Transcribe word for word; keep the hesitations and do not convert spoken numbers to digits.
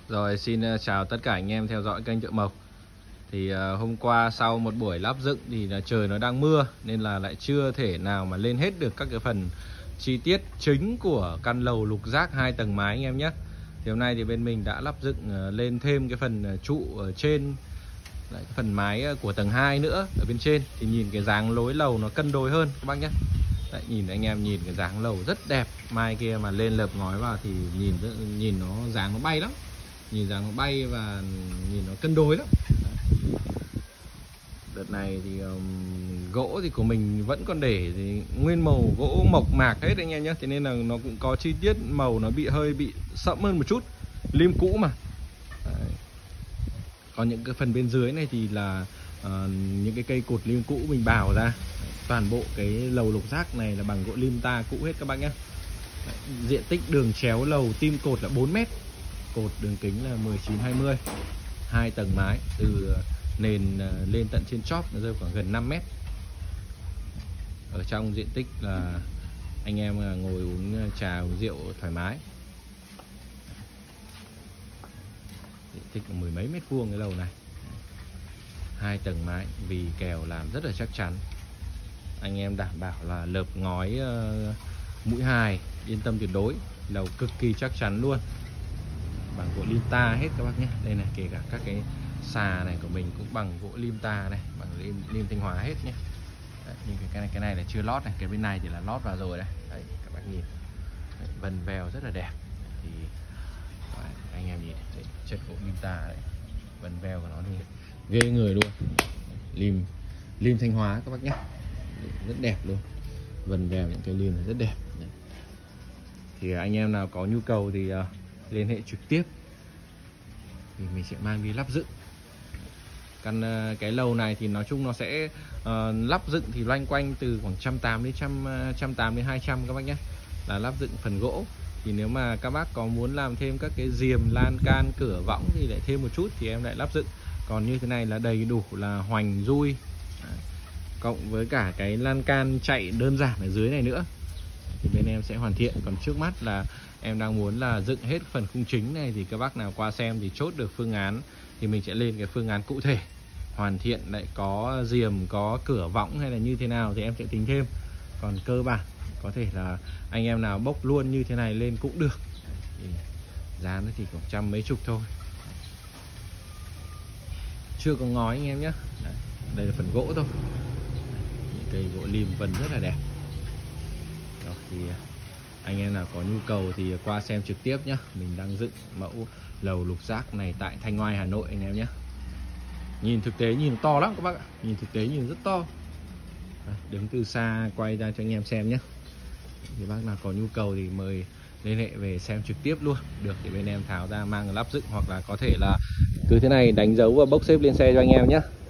Rồi xin ờ, chào tất cả anh em theo dõi kênh Thợ Mộc. Thì uh, hôm qua sau một buổi lắp dựng thì là trời nó đang mưa nên là lại chưa thể nào mà lên hết được các cái phần chi tiết chính của căn lầu lục giác hai tầng mái anh em nhé. Thì hôm nay thì bên mình đã lắp dựng uh, lên thêm cái phần uh, trụ ở trên, lại cái phần mái của tầng hai nữa ở bên trên, thì nhìn cái dáng lối lầu nó cân đối hơn các bác nhé. Đấy, nhìn anh em nhìn cái dáng lầu rất đẹp, mai kia mà lên lợp ngói vào thì nhìn nhìn nó dáng nó bay lắm, nhìn dáng nó bay và nhìn nó cân đối lắm. Đợt này thì um, gỗ thì của mình vẫn còn để thì nguyên màu gỗ mộc mạc hết anh em nhé, thế nên là nó cũng có chi tiết màu nó bị hơi bị sẫm hơn một chút, lim cũ mà. Đấy. Còn những cái phần bên dưới này thì là uh, những cái cây cột lim cũ mình bào ra. Đấy. Toàn bộ cái lầu lục giác này là bằng gỗ lim ta cũ hết các bác nhé. Đấy. Diện tích đường chéo lầu tim cột là bốn mét, cột đường kính là mười chín hai mươi, hai tầng mái, từ nền lên tận trên chóp nó rơi khoảng gần năm mét. Ở trong diện tích là anh em ngồi uống trà uống rượu thoải mái. Diện tích là mười mấy mét vuông cái lầu này, hai tầng mái, vì kèo làm rất là chắc chắn. Anh em đảm bảo là lợp ngói uh, mũi hài yên tâm tuyệt đối, lầu cực kỳ chắc chắn luôn, bằng gỗ lim ta hết các bác nhé. Đây này, kể cả các cái xà này của mình cũng bằng gỗ lim ta này, bằng lim, lim Thanh Hóa hết nhé. Đấy, nhưng cái này cái này là chưa lót này, cái bên này thì là lót vào rồi đấy. Đấy, các bác nhìn, đấy, vân veo rất là đẹp. Thì đấy, anh em nhìn đấy, chất gỗ lim ta đấy, vân veo của nó thì ghê người luôn. Lim lim Thanh Hóa các bác nhé, rất đẹp luôn, vân veo những cái lim rất đẹp. Đấy. Thì anh em nào có nhu cầu thì uh, liên hệ trực tiếp thì mình sẽ mang đi lắp dựng. Căn cái lầu này thì nói chung nó sẽ uh, lắp dựng thì loanh quanh từ khoảng một trăm tám mươi đến một trăm tám mươi đến hai trăm các bác nhé, là lắp dựng phần gỗ. Thì nếu mà các bác có muốn làm thêm các cái diềm, lan can, cửa võng thì lại thêm một chút thì em lại lắp dựng. Còn như thế này là đầy đủ là hoành dui, cộng với cả cái lan can chạy đơn giản ở dưới này nữa thì bên em sẽ hoàn thiện. Còn trước mắt là em đang muốn là dựng hết phần khung chính này, thì các bác nào qua xem thì chốt được phương án thì mình sẽ lên cái phương án cụ thể, hoàn thiện lại có diềm, có cửa võng hay là như thế nào thì em sẽ tính thêm. Còn cơ bản có thể là anh em nào bốc luôn như thế này lên cũng được, thì giá nó thì khoảng trăm mấy chục thôi, chưa có ngói anh em nhé. Đấy, đây là phần gỗ thôi. Những cây gỗ lim vân rất là đẹp. Rồi, thì anh em nào có nhu cầu thì qua xem trực tiếp nhé. Mình đang dựng mẫu lầu lục giác này tại Thanh Oai, Hà Nội anh em nhé. Nhìn thực tế nhìn to lắm các bác ạ, nhìn thực tế nhìn rất to. Đấy, đứng từ xa quay ra cho anh em xem nhé. Thì bác nào có nhu cầu thì mời liên hệ về xem trực tiếp luôn được, thì bên em tháo ra mang lắp dựng, hoặc là có thể là cứ thế này đánh dấu và bốc xếp lên xe cho anh em nhé.